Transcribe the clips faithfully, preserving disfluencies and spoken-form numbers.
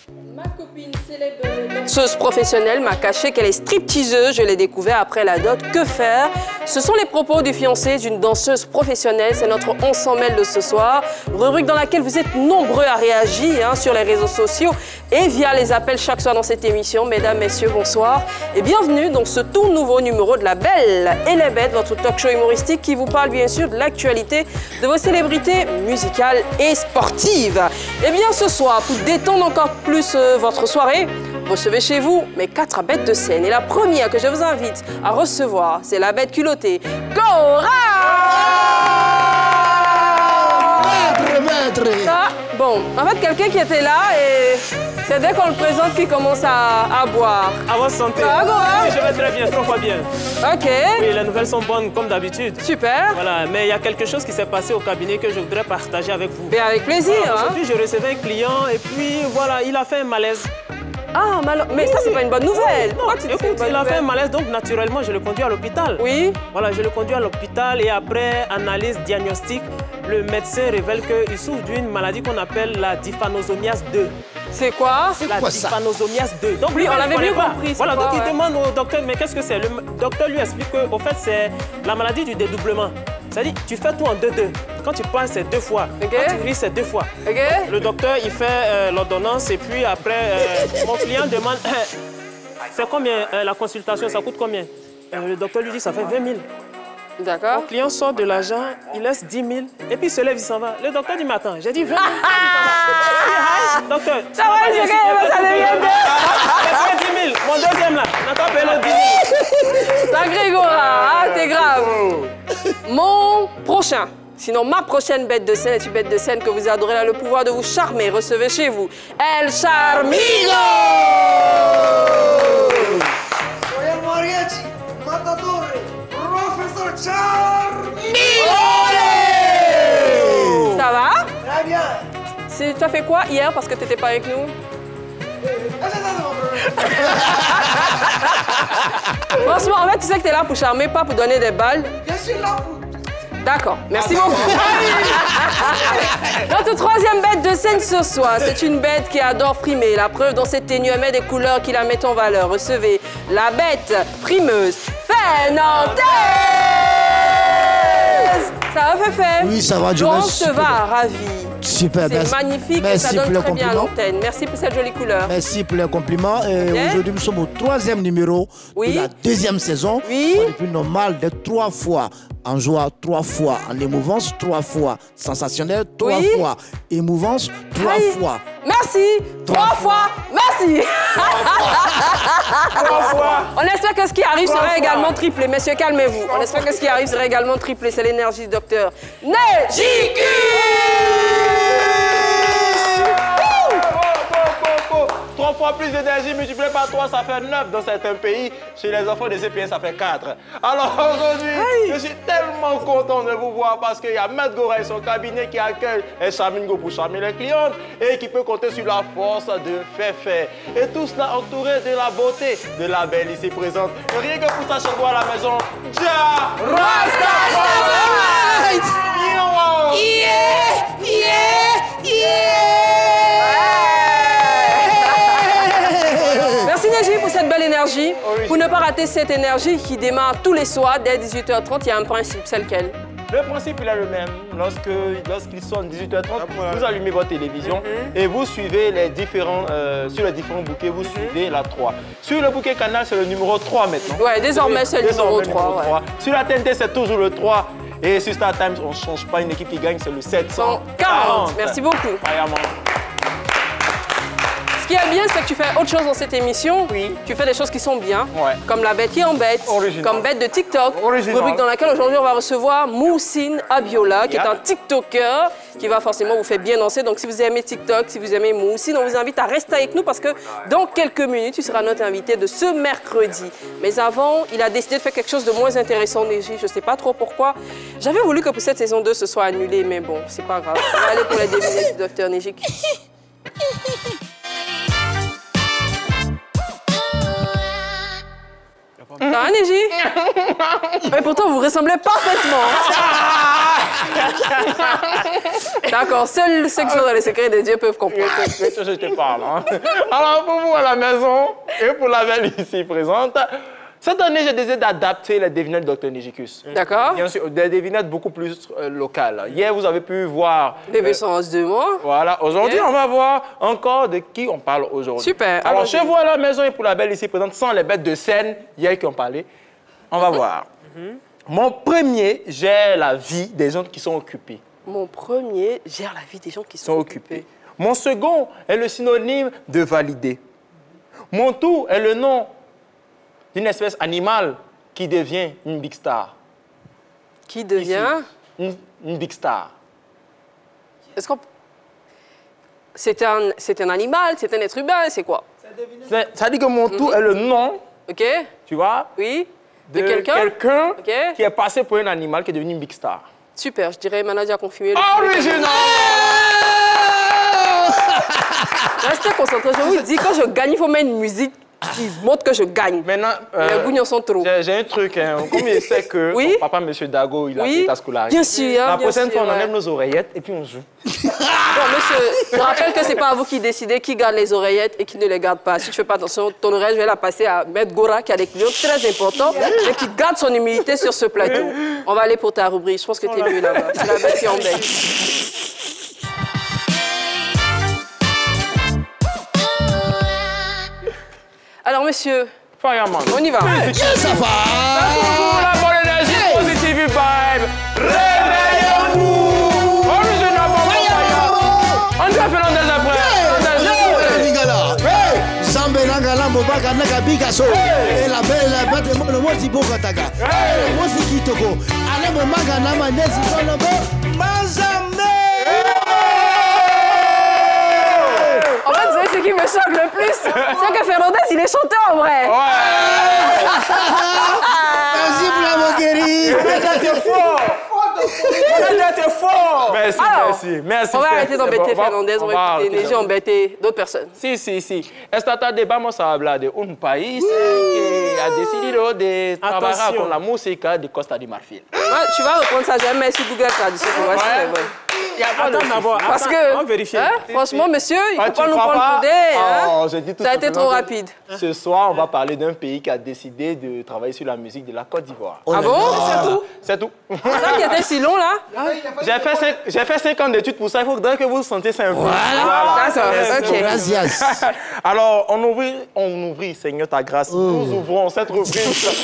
Ma copine célèbre danseuse professionnelle m'a caché qu'elle est stripteaseuse. Je l'ai découvert après la dot. Que faire? Ce sont les propos du fiancé d'une danseuse professionnelle. C'est notre On s'en mêle de ce soir. Rubrique dans laquelle vous êtes nombreux à réagir hein, sur les réseaux sociaux et via les appels chaque soir dans cette émission. Mesdames, messieurs, bonsoir et bienvenue dans ce tout nouveau numéro de La Belle et les Bêtes, votre talk show humoristique qui vous parle bien sûr de l'actualité de vos célébrités musicales et sportives. Et bien ce soir, pour détendre encore plus euh, votre soirée, recevez chez vous mes quatre bêtes de scène. Et la première que je vous invite à recevoir, c'est la bête culottée, Cora! Maître, maître! Ah, bon, en fait, quelqu'un qui était là et c'est dès qu'on le présente qu'il commence à, à boire. À votre santé. Ça va, Cora? Oui, je vais très bien, trois fois bien. Ok. Oui, les nouvelles sont bonnes comme d'habitude. Super. Voilà, mais il y a quelque chose qui s'est passé au cabinet que je voudrais partager avec vous. Bien, avec plaisir. Voilà, Hein? aujourd'hui, je recevais un client et puis voilà, il a fait un malaise. Ah, mal... mais ça, c'est pas une bonne nouvelle. Non, Pourquoi tu dis écoute, c'est une bonne il a fait un nouvelle? malaise, donc naturellement, je le conduis à l'hôpital. Oui. Voilà, je le conduis à l'hôpital et après analyse diagnostic, le médecin révèle qu'il souffre d'une maladie qu'on appelle la dyphanosomiase deux. C'est quoi? La quoi ça? dyphanosomiase deux. Donc, Oui, lui, on il l'avait connaît bien pas. compris, c'est Voilà, quoi, donc il ouais. demande au docteur, mais qu'est-ce que c'est? Le docteur lui explique qu'au fait, c'est la maladie du dédoublement. C'est-à-dire, tu fais tout en deux-deux. Quand tu parles, c'est deux fois. Okay. Quand tu ris, c'est deux fois. Ok. Le docteur, il fait euh, l'ordonnance et puis après, euh, mon client demande, c'est combien euh, la consultation, ça coûte combien? Euh, Le docteur lui dit, ça fait vingt mille. D'accord. Le client sort de l'argent, il laisse dix mille et puis il se lève, il s'en va. Le docteur dit, mais attends, j'ai dit vingt mille. Il dit, docteur, Ça va, je gagne, ça devient deux. j'ai payé dix mille. Mon deuxième là, n'attends pas l'autre dix mille. Sacré Gora, ah, t'es grave. Mon prochain, sinon ma prochaine bête de scène est une bête de scène que vous adorez, elle a le pouvoir de vous charmer. Recevez chez vous El Charmigo. Soy el mariachi, matador, profesor Charmigo. Ça va? Très bien. Si, tu as fait quoi hier parce que tu n'étais pas avec nous? Franchement, en fait, tu sais que tu es là pour charmer, pas pour donner des balles. Je suis là pour... D'accord, merci beaucoup. Notre troisième bête de scène ce soir, c'est une bête qui adore frimer. La preuve dans cette tenue, elle met des couleurs qui la mettent en valeur. Recevez la bête frimeuse, Fernandez. Ça va, Féfé? Oui, ça va, je Donc, vais te super va, bien. ravi. Super, C'est merci. magnifique et Merci ça donne pour les très bien à compliments. l'antenne. Merci pour cette jolie couleur. Merci pour les compliments. Et Ok. aujourd'hui, nous sommes au troisième numéro Oui. de la deuxième saison. Oui. On est plus normal de trois fois en joie, trois fois en émouvance, trois fois sensationnel, trois Oui. fois émouvance, trois Aïe. fois. Merci. Trois, Trois fois. Merci. Trois fois. On espère que ce qui arrive Trois sera fois. également triplé. Messieurs, calmez-vous. On espère que ce qui arrive sera également triplé. C'est l'énergie du docteur Nejicus. Trois fois plus d'énergie multiplié par trois, ça fait neuf dans certains pays. Chez les enfants des C P S, ça fait quatre. Alors aujourd'hui, je suis tellement content de vous voir parce qu'il y a Maître Gora et son cabinet qui accueille El Charmigo pour charmer les clientes et qui peut compter sur la force de Féfé. Et tout cela entouré de la beauté de la belle ici présente. Et rien que pour ça, chez moi à la maison, Ja Rastafari! Yeah, yeah, yeah. Merci Neji pour cette belle énergie. oui. Pour ne pas rater cette énergie qui démarre tous les soirs dès dix-huit heures trente, il y a un principe, c'est lequel? Le principe il est le même. Lorsque, lorsqu'il sonne dix-huit heures trente, vous allumez votre télévision et vous suivez les différents, euh, sur les différents bouquets, vous suivez la trois. Sur le bouquet canal, c'est le numéro trois maintenant. Ouais, désormais, c'est le numéro trois, ouais. Sur la T N T, c'est toujours le trois. Et sur Star Times, on ne change pas une équipe qui gagne, c'est le sept cent quarante. Merci beaucoup. Vraiment. Ce qui est bien, c'est que tu fais autre chose dans cette émission. Oui. Tu fais des choses qui sont bien, Ouais. comme la bête qui embête, Original. comme bête de TikTok. Original. Rubrique dans laquelle aujourd'hui on va recevoir Moussine Abiola, qui Yeah. est un TikToker qui va forcément vous faire bien danser. Donc si vous aimez TikTok, si vous aimez Moussine, on vous invite à rester avec nous parce que dans quelques minutes, tu seras notre invité de ce mercredi. Mais avant, il a décidé de faire quelque chose de moins intéressant, Neji. Je ne sais pas trop pourquoi. J'avais voulu que pour cette saison deux, ce soit annulé, mais bon, c'est pas grave. On va aller pour les devinettes du docteur Neji. Ça va, Neji? Mais pourtant, vous ressemblez parfaitement. D'accord, seuls ceux qui sont dans les secrets de Dieu peuvent comprendre. Je te parle. Hein. Alors, pour vous à la maison et pour la belle ici présente, cette année, j'ai décidé d'adapter les devinettes de docteur Nijicus. D'accord. Bien sûr, des devinettes beaucoup plus euh, locales. Hier, vous avez pu voir... Bébé euh, sans os de mots. Voilà. Aujourd'hui, Okay. on va voir encore de qui on parle aujourd'hui. Super. Alors, allons-y. chez vous à la maison et pour la belle ici présente, sans les bêtes de scène, hier qui ont parlé, on va voir. Mon premier gère la vie des gens qui sont occupés. Mon premier gère la vie des gens qui sont, sont occupés. Mon second est le synonyme de valider. Mon tout est le nom d'une espèce animale qui devient une big star. Qui devient... Une, une big star. Est-ce qu'on... C'est un, c'est un animal, c'est un être humain, c'est quoi? C'est- Ça dit que mon tout est le nom, OK? tu vois, Oui? de, De quelqu'un? quelqu'un OK. qui est passé pour un animal qui est devenu une big star. Super, je dirais Manadia confirmé. le Original! Restez concentrés, je vous dis, quand je gagne, il faut mettre une musique qui montre que je gagne. Maintenant, Les bougnons sont trop. j'ai j'ai un truc, hein. Comme je sais que Oui? ton papa, M. Dago, il a Oui, fait ta scolarité. bien sûr, La bien prochaine sûr, fois, on ouais. enlève nos oreillettes et puis on joue. Bon, monsieur, je rappelle que c'est pas à vous qui décidez qui garde les oreillettes et qui ne les garde pas. Si tu fais pas attention, ton oreille, je vais la passer à Maître Gora, qui a des clients très importants et qui garde son humilité sur ce plateau. On va aller pour ta rubrique. Je pense que tu es mieux là-bas. C'est la bête qui embête. Alors, monsieur, Fireman. on y va. Ça va. Pour la bonne énergie, positive vibe. Réveillez-vous. Original Bobo Fire. André Fernandez après. Lingala. Zambe nangala mbobaka naka Picasso. Et la belle la bête le mot si boka taga. Le mot si kitoko. Ale mbomaka na manezi tolombo. Mazambe. En fait, vous savez ce qui me choque le plus? C'est que Fernandez, il est chanteur en vrai. Merci pour la moquerie. T'es fort. T'es fort. Merci, Alors, merci. Merci. On va c'est- arrêter c'est d'embêter bon. Fernandez, on va arrêter écouter Neji ça. embêter d'autres personnes. Si, si, si. Esta tarde vamos a hablar de un país que ha decidido de trabajar Attention. con la música de Costa de Marfil. Ouais, tu vas reprendre ça, je vais mettre sur Google Traduction pour voir si c'est vrai. Il y a pas de Attends d'abord. Parce attends, que, On va vérifier. hein, franchement, monsieur, il ne Ah, faut tu pas nous crois prendre pas? pour des... hein. Oh, j'ai dit tout Ça a été simplement trop que rapide. Ce soir, on va parler d'un pays qui a décidé de travailler sur la musique de la Côte d'Ivoire. Ah bon? C'est tout? C'est tout. C'est ça qui était si long, là? J'ai fait, cinq, j'ai fait cinq ans d'études pour ça. Il faudrait que vous sentiez ça un peu. D'accord, Merci. ok. Gracias. Alors, on ouvrit, on ouvrit, Seigneur, ta grâce. Nous ouvrons cette rubrique.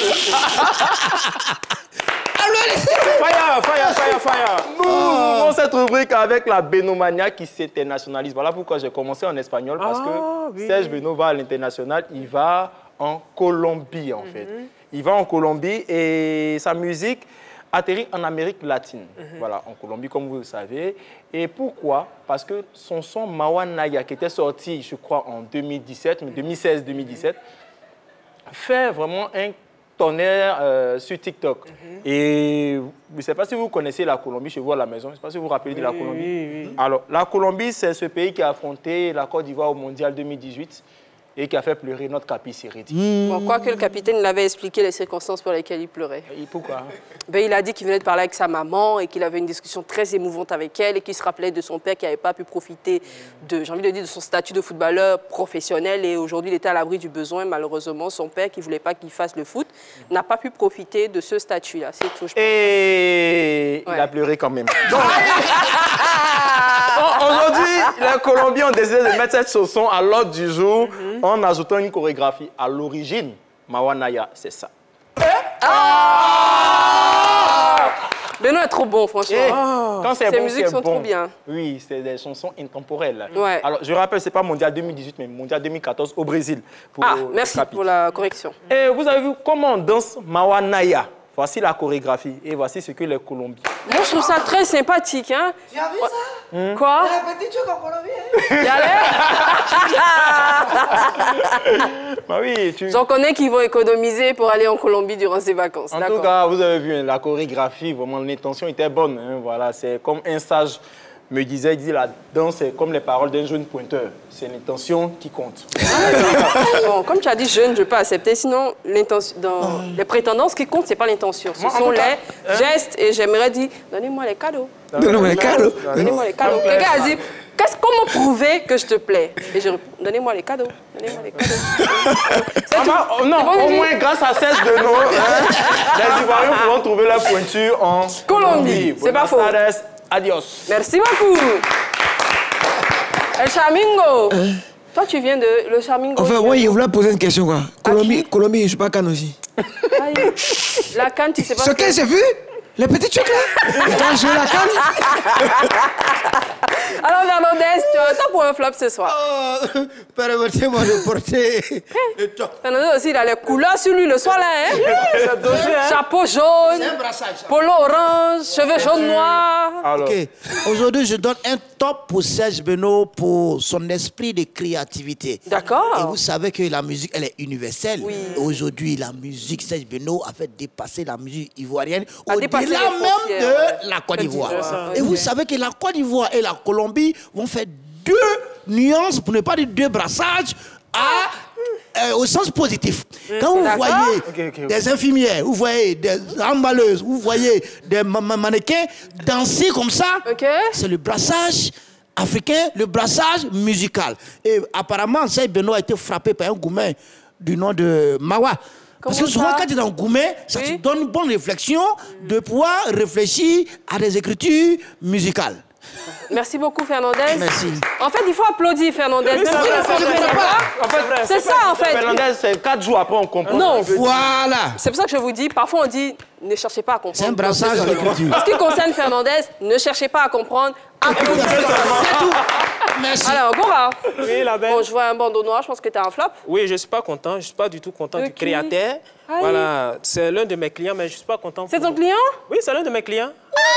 Fire, fire, fire, fire. Nous ouvrons cette rubrique avec la Benomania qui s'internationalise. Voilà pourquoi j'ai commencé en espagnol, parce Ah, que oui. Serge Beno va à l'international, il va en Colombie, en fait. Il va en Colombie et sa musique atterrit en Amérique latine. Voilà, en Colombie, comme vous le savez. Et pourquoi? Parce que son son Mawanaya, qui était sorti, je crois, en deux mille dix-sept, mais deux mille seize deux mille dix-sept, fait vraiment un tonnerre euh, sur TikTok. Et je ne sais pas si vous connaissez la Colombie chez vous à la maison. Je ne sais pas si vous vous rappelez de la Colombie. Oui, oui. Alors, la Colombie, c'est ce pays qui a affronté la Côte d'Ivoire au Mondial deux mille dix-huit et qui a fait pleurer notre capi Siridi. Bon, quoique le capitaine l'avait expliqué les circonstances pour lesquelles il pleurait. Et pourquoi? Ben, il a dit qu'il venait de parler avec sa maman et qu'il avait une discussion très émouvante avec elle et qu'il se rappelait de son père qui n'avait pas pu profiter de, j'ai envie de dire, de son statut de footballeur professionnel et aujourd'hui il était à l'abri du besoin. Malheureusement, son père qui ne voulait pas qu'il fasse le foot n'a pas pu profiter de ce statut-là. C'est tout. je pense. Et Ouais. il a pleuré quand même. Donc, bon, aujourd'hui, les Colombiens ont décidé de mettre cette chanson à l'ordre du jour en ajoutant une chorégraphie. À l'origine, Mawanaya, c'est ça. Beno est trop bon, franchement. Et quand c'est Ces bon, musiques c'est sont bon. trop bien. Oui, c'est des chansons intemporelles. Ouais. Alors, je rappelle, c'est pas Mondial deux mille dix-huit, mais Mondial deux mille quatorze au Brésil. Pour Ah, le merci Capi. pour la correction. Et vous avez vu comment on danse Mawanaya. Voici la chorégraphie et voici ce que les Colombiens. Moi, je trouve ça très sympathique, hein. Tu as vu ça? Quoi? La petite chose en Colombie. Il y a l'air. Bah oui, tu... J'en connais qui vont économiser pour aller en Colombie durant ces vacances. En D'accord. tout cas, vous avez vu, hein, la chorégraphie, vraiment, l'intention était bonne. Hein, voilà, c'est comme un stage me disait, il dit la danse c'est comme les paroles d'un jeune pointeur. C'est l'intention qui compte. Bon, comme tu as dit jeune, je peux accepter. Sinon, dans les prétendants, ce qui compte, c'est pas l'intention. Ce Moi, sont les cas, hein? gestes et j'aimerais dire, donnez-moi les cadeaux. Donnez-moi les cadeaux. Donnez-moi les cadeaux. Quelqu'un a dit, qu'est-ce comment prouver que je te plais? Et je réponds, donnez-moi les cadeaux. Donnez-moi les cadeaux. Ah bah, oh, non, au moins grâce à cesse de nos, hein, les Ivoiriens pourront trouver leur pointure en Colombie. C'est pas faux. Adios. Merci beaucoup. El Charmingo. Hein? Toi, tu viens de le Charmingo. Enfin, moi, il voulait poser une question, quoi. Colombie, Colombie, je ne suis pas canne aussi. Aïe. La canne, tu sais pas. Ce que j'ai vu, les petits trucs là. Quand je la canne. Alors, Fernandez, tu as temps pour un flop ce soir. Oh, permettez-moi de porter. Fernandez aussi, il a les couleurs sur lui le soir là. Hein? Chapeau jaune, polo orange, cheveux jaunes noirs. Alors. Ok. Aujourd'hui, je donne un top pour Serge Benoît pour son esprit de créativité. D'accord. Et vous savez que la musique, elle est universelle. Oui. Aujourd'hui, la musique, Serge Benoît a fait dépasser la musique ivoirienne au-delà même de la Côte d'Ivoire. Et vous savez que la Côte d'Ivoire et la Colombie vont faire deux nuances, pour ne pas dire deux brassages, à, euh, au sens positif. Quand vous voyez okay, okay, okay. des infirmières, vous voyez des emballeuses, vous voyez des ma ma mannequins danser comme ça, okay. c'est le brassage africain, le brassage musical. Et apparemment, Serge Benoît a été frappé par un Goumen du nom de Mawa. Parce que souvent, quand tu es dans le Goumen, ça oui. te donne une bonne réflexion de pouvoir réfléchir à des écritures musicales. Merci beaucoup, Fernandez. Merci. En fait, il faut applaudir Fernandez. Oui, c'est ça, en fait. Fernandez, c'est quatre jours après, on comprend. Non, voilà. C'est pour ça que je vous dis, parfois on dit, ne cherchez pas à comprendre. C'est un brassage à l'écriture. En ce qui concerne Fernandez, ne cherchez pas à comprendre. Applaudissez. C'est tout. Merci. Alors, Gora. Oui, la belle. Bon, je vois un bandeau noir, je pense que tu as un flop. Oui, je ne suis pas content. Je ne suis pas du tout content de du qui? créateur. Aïe. Voilà, c'est l'un de mes clients, mais je ne suis pas content. C'est ton client? Oui, c'est l'un de mes clients.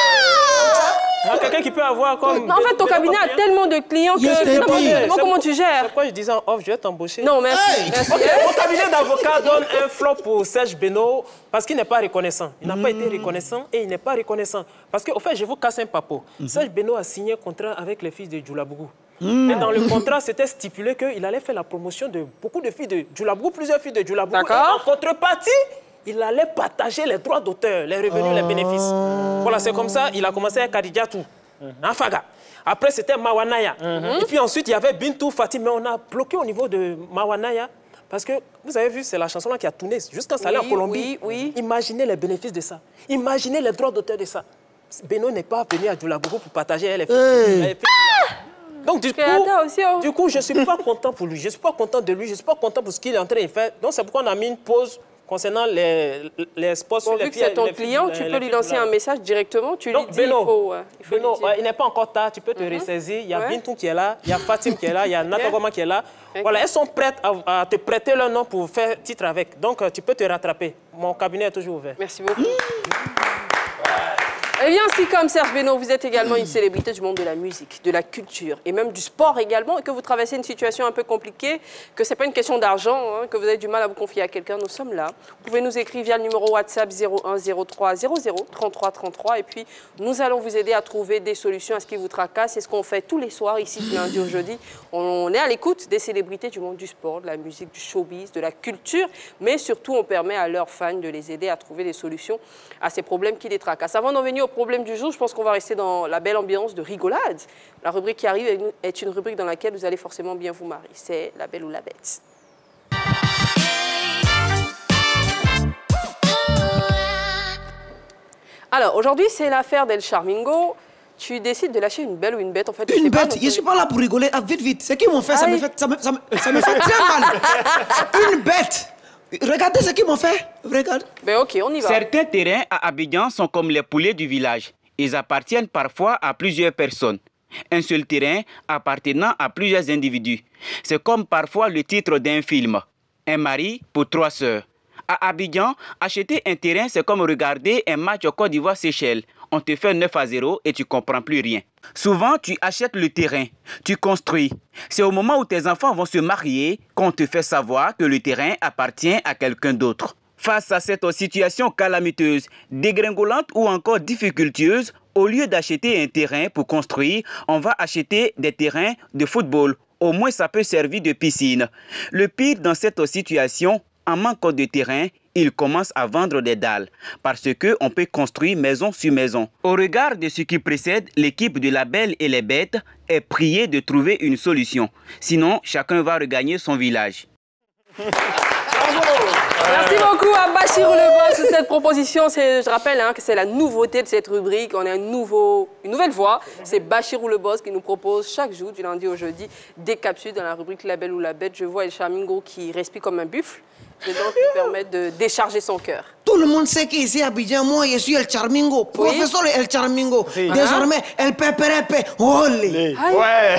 Ah, quelqu'un qui peut avoir comme... Non, en fait, ton cabinet a tellement de clients que... Yes, comment, comment tu gères? C'est quoi je disais en off, je vais t'embaucher. Non, merci. Hey. merci. Okay, mon cabinet d'avocat donne un flop pour Serge Benoît parce qu'il n'est pas reconnaissant. Il n'a mmh. pas été reconnaissant et il n'est pas reconnaissant. Parce qu'au fait, je vous casse un papo. Mmh. Serge Benoît a signé un contrat avec les filles de Djoulabougou. Mmh. Et dans le contrat, c'était stipulé qu'il allait faire la promotion de beaucoup de filles de Djoulabougou, plusieurs filles de Djoulabougou. D'accord. En contrepartie, il allait partager les droits d'auteur, les revenus, oh. les bénéfices. Voilà, c'est comme ça, il a commencé avec Kadidiatou. Mm-hmm. Faga. Après, c'était Mawanaya. Mm-hmm. Et puis ensuite, il y avait Bintou Fatim, mais on a bloqué au niveau de Mawanaya. Parce que, vous avez vu, c'est la chanson-là qui a tourné jusqu'à ça allait oui, en Colombie. Oui, oui. Imaginez les bénéfices de ça. Imaginez les droits d'auteur de ça. Benoît n'est pas venu à Djoulabougou pour partager les filles. Hey. Donc, du coup, aussi, oh. du coup, je ne suis pas content pour lui. Je ne suis pas content de lui. Je ne suis pas content pour ce qu'il est en train de faire. Donc, c'est pourquoi on a mis une pause concernant les, les spots bon, sur les filles. Vu que c'est ton client, tu peux lui lancer un message directement. Tu Donc, lui dis Beno, il faut... Il, faut Beno, ouais, il n'est pas encore tard. Tu peux te mm-hmm. ressaisir. Il y a ouais. Bintou qui est là. Il y a Fatim qui est là. Il y a Natogoma qui est là. Okay. Voilà, elles sont prêtes à, à te prêter leur nom pour faire titre avec. Donc, tu peux te rattraper. Mon cabinet est toujours ouvert. Merci beaucoup. Mmh. Eh bien, si comme Serge Benoît, vous êtes également une célébrité du monde de la musique, de la culture et même du sport également, et que vous traversez une situation un peu compliquée, que ce n'est pas une question d'argent, hein, que vous avez du mal à vous confier à quelqu'un, nous sommes là. Vous pouvez nous écrire via le numéro WhatsApp zéro un zéro trois zéro zéro trente-trois trente-trois et puis nous allons vous aider à trouver des solutions à ce qui vous tracasse. C'est ce qu'on fait tous les soirs ici, du lundi au jeudi. On est à l'écoute des célébrités du monde du sport, de la musique, du showbiz, de la culture, mais surtout on permet à leurs fans de les aider à trouver des solutions à ces problèmes qui les tracassent. Avant d'en venir au problème du jour, je pense qu'on va rester dans la belle ambiance de rigolade. La rubrique qui arrive est une rubrique dans laquelle vous allez forcément bien vous marier. C'est la belle ou la bête. Alors, aujourd'hui, c'est l'affaire d'El Charmingo. Tu décides de lâcher une belle ou une bête, en fait. Une bête, pas, je ne suis pas là pour rigoler. Ah, vite, vite. C'est qui m'ont fait, ça me fait, ça me, ça me, ça me fait très mal. Une bête. Regardez ce qu'ils m'ont fait. Regarde. Ben ok, on y va. Certains terrains à Abidjan sont comme les poulets du village. Ils appartiennent parfois à plusieurs personnes. Un seul terrain appartenant à plusieurs individus. C'est comme parfois le titre d'un film. Un mari pour trois sœurs. À Abidjan, acheter un terrain, c'est comme regarder un match au Côte d'Ivoire-Seychelles. On te fait neuf à zéro et tu ne comprends plus rien. Souvent, tu achètes le terrain, tu construis. C'est au moment où tes enfants vont se marier qu'on te fait savoir que le terrain appartient à quelqu'un d'autre. Face à cette situation calamiteuse, dégringolante ou encore difficultueuse, Au lieu d'acheter un terrain pour construire, on va acheter des terrains de football. Au moins, ça peut servir de piscine. Le pire dans cette situation, en manque de terrain, ils commencent à vendre des dalles parce qu'on peut construire maison sur maison. Au regard de ce qui précède, l'équipe de La Belle et les Bêtes est priée de trouver une solution. Sinon, chacun va regagner son village. Merci beaucoup à Bachirou Le Boss pour cette proposition. Je rappelle hein, que c'est la nouveauté de cette rubrique. On a un nouveau, une nouvelle voix. C'est Bachirou Le Boss qui nous propose chaque jour, du lundi au jeudi, des capsules dans la rubrique La Belle ou la Bête. Je vois El Charmingo qui respire comme un buffle. Dedans qui permet de décharger son cœur. Tout le monde sait qu'ici à Abidjan, moi, je suis El Charmingo, professeur oui. El Charmingo. Oui. Désormais, uh -huh. El Peperepe, olé. Ouais.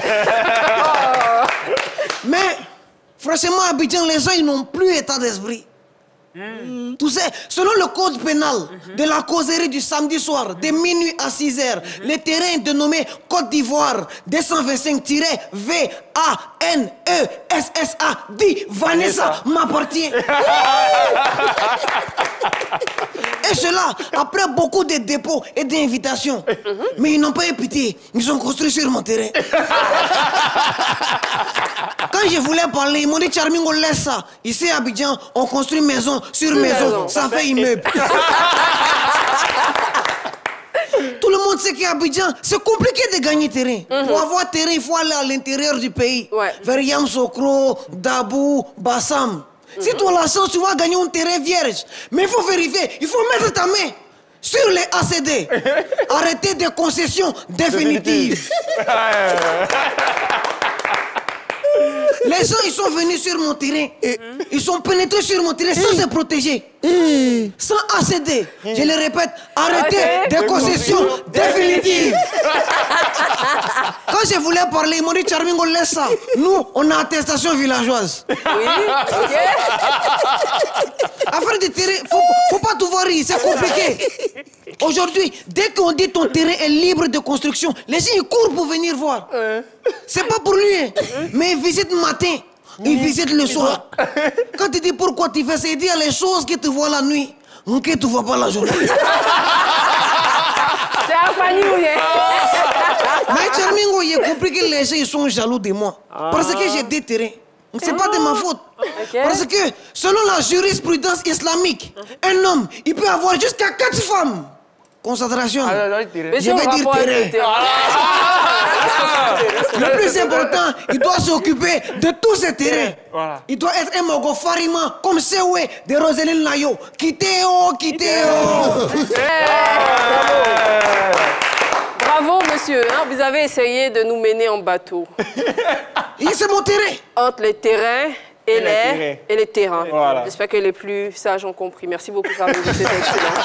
Mais, franchement, à Abidjan, les gens, ils n'ont plus état d'esprit. Mm. Tu sais, selon le code pénal mm-hmm. de la causerie du samedi soir, de minuit à six heures, mm-hmm. le terrain dénommé Côte d'Ivoire deux cent vingt-cinq V A N E S S A dit Vanessa m'appartient. Et cela, après beaucoup de dépôts et d'invitations. Mm-hmm. Mais ils n'ont pas eu pitié, ils ont construit sur mon terrain. Quand je voulais parler, ils m'ont dit Charmingo, laisse ça. Ici à Abidjan, on construit maison sur maison, maison. Ça, ça fait immeuble. Tout le monde sait qu'à Abidjan, c'est compliqué de gagner terrain. Mm-hmm. Pour avoir terrain, il faut aller à l'intérieur du pays. Ouais. Vers Yamoussoukro, Dabou, Bassam. Mm-hmm. Si tu as la chance, tu vas gagner un terrain vierge. Mais il faut vérifier, il faut mettre ta main sur les A C D. Arrêter des concessions définitives. Les gens, ils sont venus sur mon terrain. Et ils sont pénétrés sur mon terrain sans se protéger. Mmh. Sans A C D. Mmh. Je le répète, arrêtez des concessions définitives. Quand je voulais parler, ils m'ont dit Charmingo, laisse ça. Nous, on a attestation villageoise. Oui, ok. Affaire de terrain, faut, faut pas tout voir, c'est compliqué. Aujourd'hui, dès qu'on dit ton terrain est libre de construction, les gens ils courent pour venir voir. Euh. C'est pas pour lui, hein. Mais ils visitent le matin, ils visitent le soir. Quand tu dis pourquoi tu fais, c'est dire les choses que tu vois la nuit, que tu vois pas la journée. C'est un panier. Mais Charmingo, il a compris que les gens ils sont jaloux de moi. Ah. Parce que j'ai des terrains. C'est pas de ma faute. Okay. Parce que selon la jurisprudence islamique, uh-huh. un homme, il peut avoir jusqu'à quatre femmes. Concentration. Ah, non, non, je vais dire terrain. Ah. Le plus important, il doit s'occuper de tous ces terrains. Voilà. Il doit être un mogo farima comme Sewe de Roseline Layo. Quittez-o, quittez-o. Bravo, monsieur. Hein, vous avez essayé de nous mener en bateau. C'est mon terrain. Entre les terrains et, et, les, et les terrains. Voilà. J'espère que les plus sages ont compris. Merci beaucoup, Charmingo, c'était excellent.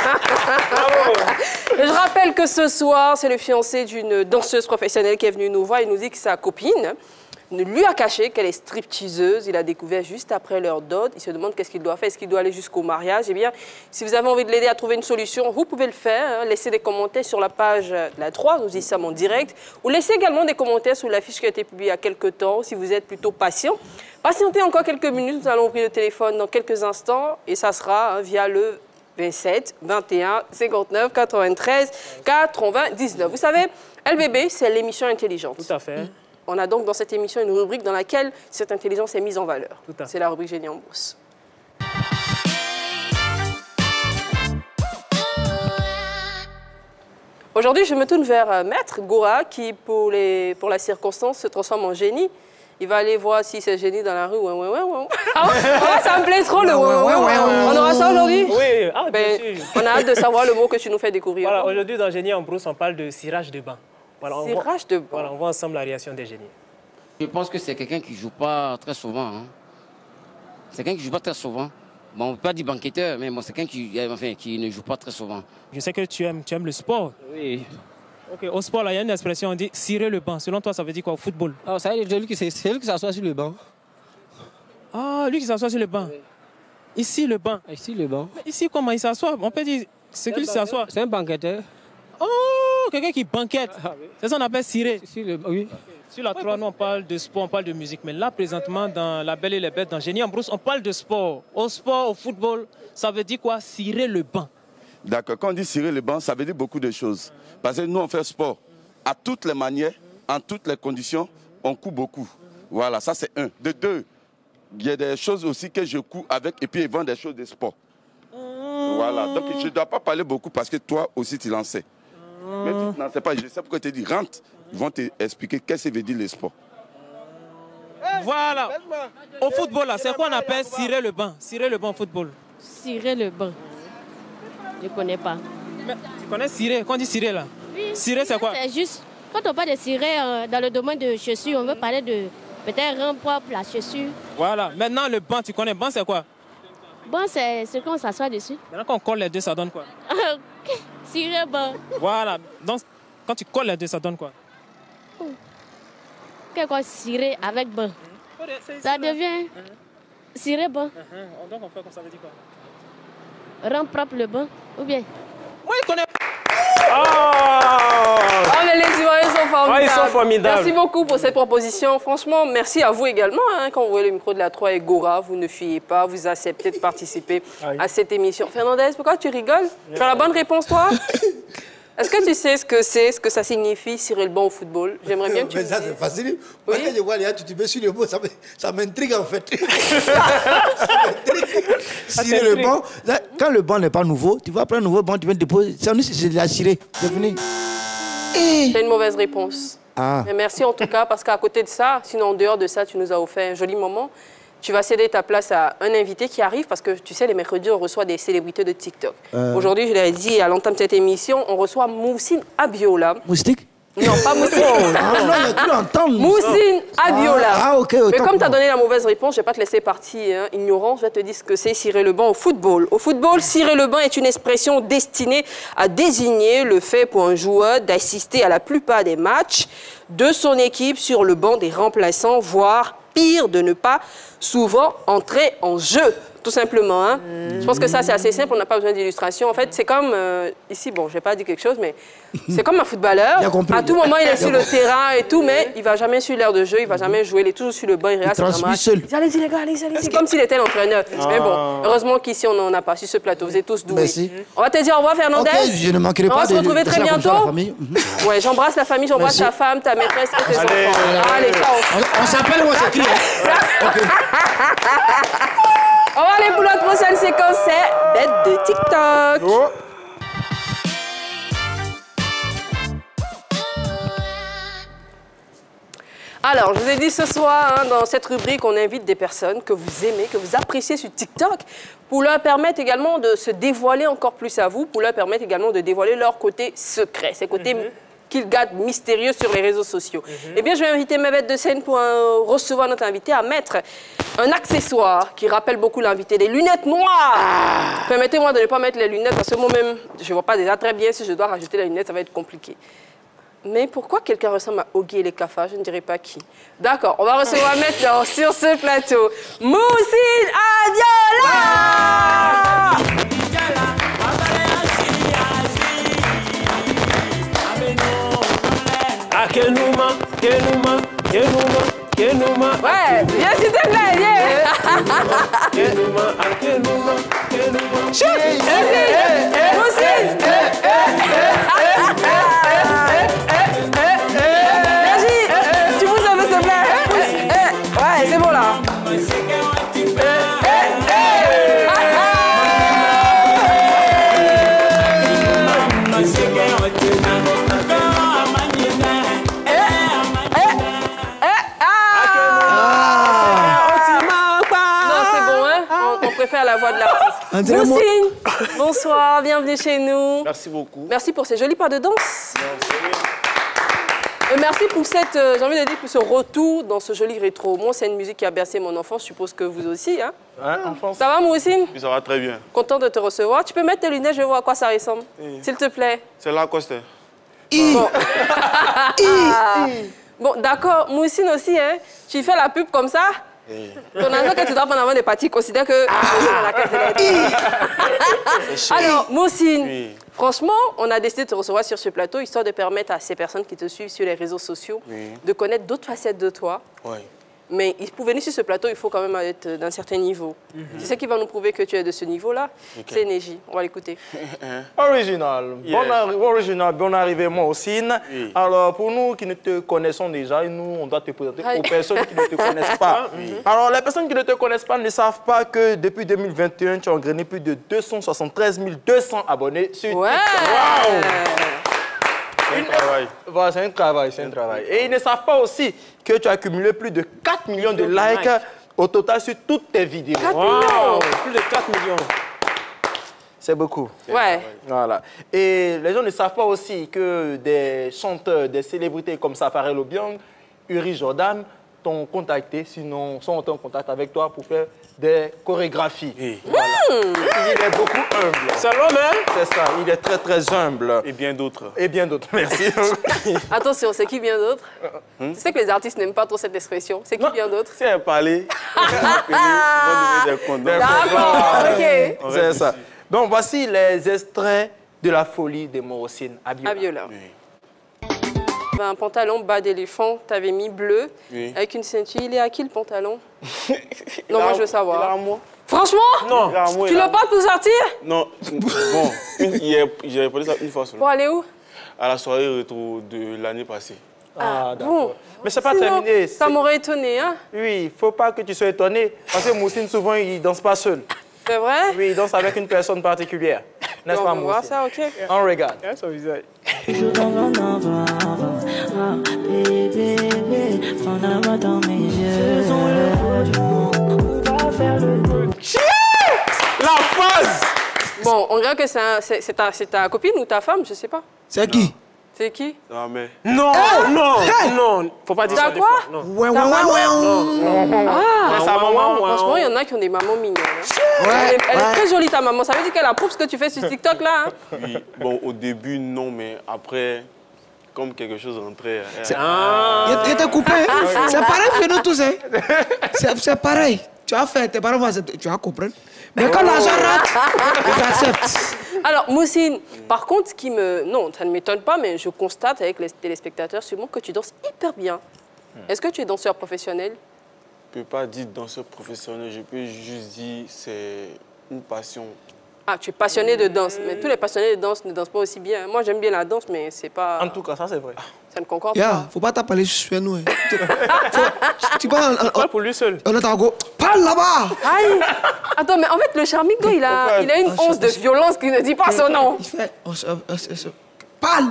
Je rappelle que ce soir, c'est le fiancé d'une danseuse professionnelle qui est venue nous voir. Il nous dit que sa copine lui a caché qu'elle est stripteaseuse. Il a découvert juste après leur dot. Il se demande qu'est-ce qu'il doit faire. Est-ce qu'il doit aller jusqu'au mariage? Eh bien, si vous avez envie de l'aider à trouver une solution, vous pouvez le faire. Hein. Laissez des commentaires sur la page de la trois, nous y sommes en direct. Ou laissez également des commentaires sur l'affiche qui a été publiée il y a quelques temps, si vous êtes plutôt patient. Patientez encore quelques minutes. Nous allons ouvrir le téléphone dans quelques instants. Et ça sera hein, via le vingt-sept, vingt et un, cinquante-neuf, quatre-vingt-treize, quatre-vingt-dix-neuf. Vous savez, L B B, c'est l'émission intelligente. Tout à fait. Mmh. On a donc dans cette émission une rubrique dans laquelle cette intelligence est mise en valeur. C'est la rubrique Génie en Bourse. Aujourd'hui, je me tourne vers Maître Gora qui, pour, les, pour la circonstance, se transforme en génie. Il va aller voir si c'est génie dans la rue. Ouais, ouais, ouais, ouais. Ah, ça me plaît trop le ouais, ouais, ouais, ouais. On aura ça aujourd'hui? Oui, ah, ben, bien sûr. On a hâte de savoir le mot que tu nous fais découvrir. Voilà, aujourd'hui, dans Génie en Brousse, on parle de cirage de banc. Voilà, on voit, de banc. Voilà, on voit ensemble la réaction des génies. Je pense que c'est quelqu'un qui ne joue pas très souvent. Hein. C'est quelqu'un qui ne joue pas très souvent. Bon, on ne peut pas dire banquetteur, mais bon, c'est quelqu'un qui, enfin, qui ne joue pas très souvent. Je sais que tu aimes, tu aimes le sport. Oui. Okay, au sport, il y a une expression, on dit cirer le banc. Selon toi, ça veut dire quoi au football? Oh, ça veut dire que c'est lui qui s'assoit sur le banc. Ah, lui qui s'assoit sur le banc. Oui. Ici, le banc. Ici, le banc. Mais ici, comment il s'assoit? On peut dire, c'est qu'il s'assoit. C'est un banquetteur. Oh, quelqu'un qui banquette. Ah, oui. C'est ça qu'on appelle cirer. Sur le, oui. Sur la trois, nous, on parle de sport, on parle de musique. Mais là, présentement, dans La Belle et les Bêtes, dans Génie en Brousse, on parle de sport. Au sport, au football, ça veut dire quoi? Cirer le banc. D'accord. Quand on dit cirer le banc, ça veut dire beaucoup de choses. Parce que nous, on fait sport. À toutes les manières, en toutes les conditions, on court beaucoup. Voilà, ça c'est un. De deux, il y a des choses aussi que je cours avec et puis ils vendent des choses de sport. Voilà, donc je ne dois pas parler beaucoup parce que toi aussi tu l'en sais. Mais tu n'en sais pas, je sais pourquoi tu te dis rentre. Ils vont t'expliquer qu'est-ce que veut dire le sport. Voilà. Au football, là, c'est quoi on appelle cirer le banc? Cirer le banc au football. Cirer le banc. Je ne connais pas. Mais tu connais cirer? Quand on dit cirer là? Oui. Cirer, c'est quoi? C'est juste, quand on parle de cirer euh, dans le domaine de chaussures, on veut parler de peut-être rendre propre la chaussure. Voilà. Maintenant, le banc, tu connais. Banc, c'est quoi? Banc, c'est ce qu'on s'assoit dessus. Maintenant, quand on colle les deux, ça donne quoi? Cirer banc. Voilà. Donc, quand tu colles les deux, ça donne quoi? Qu'est-ce qu'on cirer avec banc? Mmh. Ça devient mmh. cirer banc. Mmh. Donc, on fait comme ça veut dire quoi? Rendre propre le banc, ou bien? Moi, je connais. Oh, oh mais les Ivoiriens sont formidables. Oh, ils sont formidables. Merci beaucoup pour cette proposition. Franchement, merci à vous également. Hein. Quand vous voyez le micro de la trois et Gora, vous ne fuyez pas, vous acceptez de participer oui. à cette émission. Fernandez, pourquoi tu rigoles? Tu as la bonne réponse, toi? Est-ce que tu sais ce que c'est, ce que ça signifie, cirer le banc au football? J'aimerais bien que tu mais me ça, dises. c'est facile. Oui? Quand je vois les gars, tu te mets sur le mot, ça m'intrigue en fait. Cirer le banc. Là, quand le banc n'est pas nouveau, tu vas prendre un nouveau banc, tu viens te déposer. C'est de la cirer. C'est fini. C'est une mauvaise réponse. Ah. Mais merci en tout cas, parce qu'à côté de ça, sinon en dehors de ça, tu nous as offert un joli moment. Tu vas céder ta place à un invité qui arrive parce que tu sais, les mercredis, on reçoit des célébrités de TikTok. Euh... Aujourd'hui, je l'ai dit à l'entame de cette émission, on reçoit Moussine Abiola. Moustique? Non, pas Moussine. Oh, non, non, il a cru entendre. Moussine Abiola. Ah, ah ok. Mais comme tu as donné la mauvaise réponse, je ne vais pas te laisser partir hein, ignorant. Je vais te dire ce que c'est cirer le banc au football. Au football, cirer le banc est une expression destinée à désigner le fait pour un joueur d'assister à la plupart des matchs de son équipe sur le banc des remplaçants, voire pire, de ne pas souvent entrer en jeu. Tout simplement. Hein. Mmh. Je pense que ça, c'est assez simple. On n'a pas besoin d'illustration. En fait, c'est comme... Euh, ici, bon, je ne vais pas dire quelque chose, mais c'est comme un footballeur. À tout moment, il est sur le terrain et tout, mais il ne va jamais sur l'aire de jeu. Il ne va jamais jouer. Il est toujours sur le banc. Il reste transmet seul. Il dit, allez-y, les gars, allez-y, allez-y. Comme s'il était l'entraîneur. Ah. Mais bon, heureusement qu'ici, on n'en a pas sur ce plateau. Vous êtes tous doués. Merci. On va te dire au revoir, Fernandez. Ok, je ne manquerai pas. On va se retrouver très bientôt. Mm-hmm. Ouais, j'embrasse la famille, j'embrasse ta femme, ta maîtresse et tes allez, enfants. Allez, allez, ciao. On, on s'appelle ou on s'écrit hein? Okay. On va aller pour notre prochaine séquence, c'est Bête de TikTok. Oh. Alors, je vous ai dit ce soir, hein, dans cette rubrique, on invite des personnes que vous aimez, que vous appréciez sur TikTok, pour leur permettre également de se dévoiler encore plus à vous, pour leur permettre également de dévoiler leur côté secret, ces côtés mm-hmm. qu'ils gardent mystérieux sur les réseaux sociaux. Mm-hmm. Eh bien, je vais inviter mes bêtes de scène pour euh, recevoir notre invité à mettre un accessoire qui rappelle beaucoup l'invité, des lunettes noires. Ah. Permettez-moi de ne pas mettre les lunettes, parce que moi-même, je ne vois pas déjà très bien. Si je dois rajouter les lunettes, ça va être compliqué. Mais pourquoi quelqu'un ressemble à Oggy et les cafards? Je ne dirais pas qui. D'accord, on va recevoir maintenant sur ce plateau Moussine Abiola. Kenuma, Kenuma, Kenuma, Kenuma. Ouais, viens s'il te plaît, viens. Kenuma, Kenuma, Kenuma. Chut, Moussine, Moussine. Vas-y, tu pousses un peu s'il te plaît. Ouais, c'est bon là. Faire la voix de l'artiste. Moussine, bonsoir, bienvenue chez nous. Merci beaucoup. Merci pour ces jolis pas de danse. Et merci pour cette, euh, j'ai envie de dire, pour ce retour dans ce joli rétro. Moi, c'est une musique qui a bercé mon enfance, je suppose que vous aussi. Hein? Ouais, enfance. Ça va, Moussine? Oui, ça va très bien. Content de te recevoir. Tu peux mettre tes lunettes, je vais voir à quoi ça ressemble. Oui. S'il te plaît. C'est Lacoste. Bon, bon d'accord, Moussine aussi, hein? Tu fais la pub comme ça? Hey. Ton argent que tu dois prendre avant des parties, considère que ah. la case de Alors, Moussine, oui. franchement, on a décidé de te recevoir sur ce plateau, histoire de permettre à ces personnes qui te suivent sur les réseaux sociaux oui. de connaître d'autres facettes de toi. Oui. Mais pour venir sur ce plateau, il faut quand même être d'un certain niveau. Mm-hmm. C'est ce qui va nous prouver que tu es de ce niveau-là. Okay. C'est Neji. On va l'écouter. Original. Yeah. Bon, arri original. Bonne arrivée, moi aussi. Oui. Alors, pour nous qui ne te connaissons déjà, nous, on doit te présenter Aïe. aux personnes qui ne te connaissent pas. Oui. Alors, les personnes qui ne te connaissent pas ne savent pas que depuis deux mille vingt et un, tu as engrainé plus de deux cent soixante-treize mille deux cents abonnés sur ouais. TikTok. Wow. C'est un travail. Voilà, c'est un travail, c'est un travail. Et ils ne savent pas aussi que tu as accumulé plus de quatre millions de likes au total sur toutes tes vidéos. quatre millions. Plus de quatre millions. C'est beaucoup. Ouais. Voilà. Et les gens ne savent pas aussi que des chanteurs, des célébrités comme Safari Lobiang, Uri Jordan t'ont contacté, sinon sont en contact avec toi pour faire des chorégraphies. Oui. Voilà. Mmh. Il est beaucoup humble. C'est l'homme, hein? C'est ça, il est très très humble. Et bien d'autres. Et bien d'autres, merci. Attention, c'est qui bien d'autres? Hum? Tu sais que les artistes n'aiment pas trop cette expression. C'est qui bien d'autres? Si elle parlait, des comptes. D'accord, ok. C'est ça. Donc voici les extraits de la folie de Morosine Abiola. Abiola. Oui. Un pantalon bas d'éléphant, t'avais mis bleu, oui. avec une ceinture. Il est à qui le pantalon? Non, moi je veux savoir. Il est à moi. Franchement? Non. Moi, tu l'as pas pour sortir? Non. Bon, j'ai répondu ça une fois seulement. Pour aller où? À la soirée rétro de l'année passée. Ah, ah d'accord. Bon. Mais c'est pas Sinon, terminé. Ça m'aurait étonné, hein? Oui, il faut pas que tu sois étonné. Parce que Moussine, souvent, il danse pas seul. C'est vrai? Oui, il danse avec une personne particulière. N'est-ce pas, Moussine? On va voir ça, ok. On regarde. Regarde son visage. La phase! Bon, on dirait que c'est ta, ta copine ou ta femme, je sais pas. C'est qui? C'est qui? Non, mais... Non, hey! non, hey! non, faut pas dire ça des quoi? fois. Non. Ouais, ouais, ouais, ouais. Ah, sa maman, franchement, il y en a qui ont des mamans mignonnes. Hein. Ouais, elle est, elle ouais. est très jolie, ta maman. Ça veut dire qu'elle approuve ce que tu fais sur TikTok, là. Hein? Oui, bon, au début, non, mais après, comme quelque chose rentrait... Elle... Ah. Il t'a coupé. C'est pareil chez nous tous, hein. C'est pareil. Tu as fait, tes parents vont accepter, tu vas comprendre. Mais quand l'argent rentre, tu acceptes. Alors, Moussine, par contre, ce qui me... Non, ça ne m'étonne pas, mais je constate avec les téléspectateurs sûrement que tu danses hyper bien. Est-ce que tu es danseur professionnel? Je ne peux pas dire danseur professionnel, je peux juste dire c'est une passion. Ah, tu es passionné de danse, mais tous les passionnés de danse ne dansent pas aussi bien. Moi, j'aime bien la danse, mais c'est pas... En tout cas, ça, c'est vrai. Ça ne concorde yeah, pas. Faut pas t'appeler sur nous. Hein. Tu parles... Pas pour lui seul. On est en go. Parle là-bas. Aïe. Attends, mais en fait, le Charmigo, il a, il a une once de violence qui ne dit pas son nom. Il fait... Parle.